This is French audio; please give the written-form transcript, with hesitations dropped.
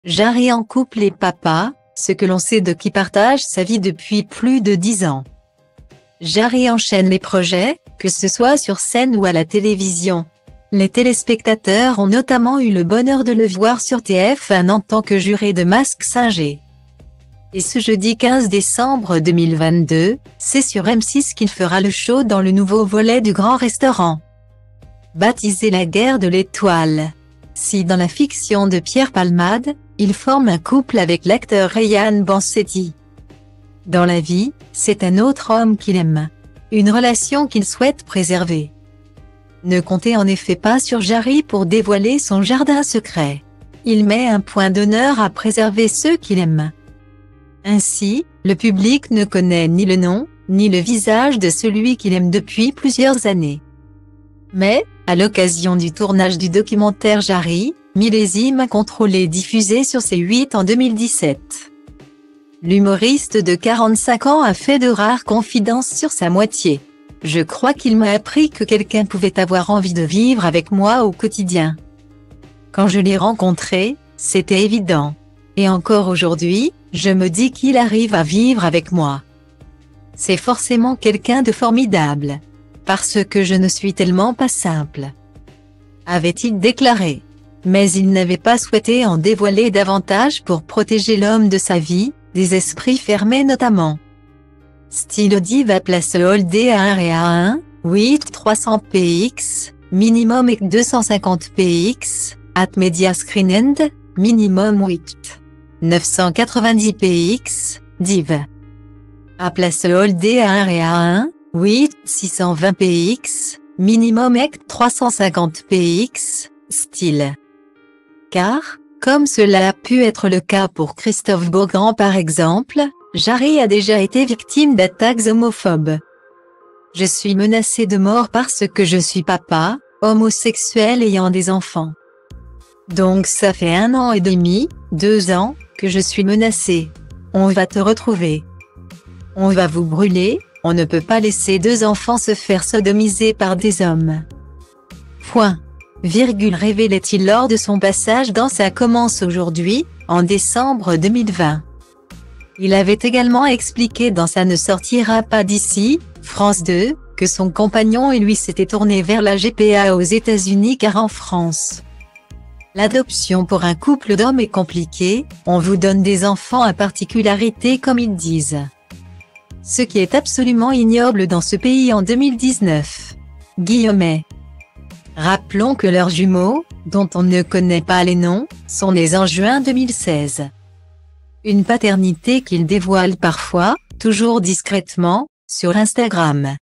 Jarry en couple et papa, ce que l'on sait de qui partage sa vie depuis plus de 10 ans. Jarry enchaîne les projets, que ce soit sur scène ou à la télévision. Les téléspectateurs ont notamment eu le bonheur de le voir sur TF1 en tant que juré de Mask Singer. Et ce jeudi 15 décembre 2022, c'est sur M6 qu'il fera le show dans le nouveau volet du Grand Restaurant. Baptisé La Guerre de l'Étoile. Si dans la fiction de Pierre Palmade, il forme un couple avec l'acteur Ryan Bonsetti. Dans la vie, c'est un autre homme qu'il aime. Une relation qu'il souhaite préserver. Ne comptez en effet pas sur Jarry pour dévoiler son jardin secret. Il met un point d'honneur à préserver ceux qu'il aime. Ainsi, le public ne connaît ni le nom, ni le visage de celui qu'il aime depuis plusieurs années. Mais, à l'occasion du tournage du documentaire Jarry, millésime contrôlé diffusé sur C8 en 2017. L'humoriste de 45 ans a fait de rares confidences sur sa moitié. Je crois qu'il m'a appris que quelqu'un pouvait avoir envie de vivre avec moi au quotidien. Quand je l'ai rencontré, c'était évident. Et encore aujourd'hui, je me dis qu'il arrive à vivre avec moi. C'est forcément quelqu'un de formidable. Parce que je ne suis tellement pas simple. Avait-il déclaré. Mais il n'avait pas souhaité en dévoiler davantage pour protéger l'homme de sa vie, des esprits fermés notamment. Style Diva place Holdé à 1 et à 1, 8 300 px, minimum et 250 px, at media screen end, minimum 8. 990 px, div. À place Holdé à 1 et à 1, 8 620 px, minimum et 350 px, style. Car, comme cela a pu être le cas pour Christophe Beaugrand par exemple, Jarry a déjà été victime d'attaques homophobes. Je suis menacé de mort parce que je suis papa, homosexuel ayant des enfants. Donc ça fait 1 an et demi, 2 ans, que je suis menacé. On va te retrouver. On va vous brûler, on ne peut pas laisser 2 enfants se faire sodomiser par des hommes. Point. Révélait-il lors de son passage dans Ça commence aujourd'hui, en décembre 2020. Il avait également expliqué dans Ça ne sortira pas d'ici, France 2, que son compagnon et lui s'étaient tournés vers la GPA aux États-Unis car en France, l'adoption pour un couple d'hommes est compliquée, on vous donne des enfants à particularité comme ils disent. Ce qui est absolument ignoble dans ce pays en 2019. Guillemets. Rappelons que leurs jumeaux, dont on ne connaît pas les noms, sont nés en juin 2016. Une paternité qu'ils dévoilent parfois, toujours discrètement, sur Instagram.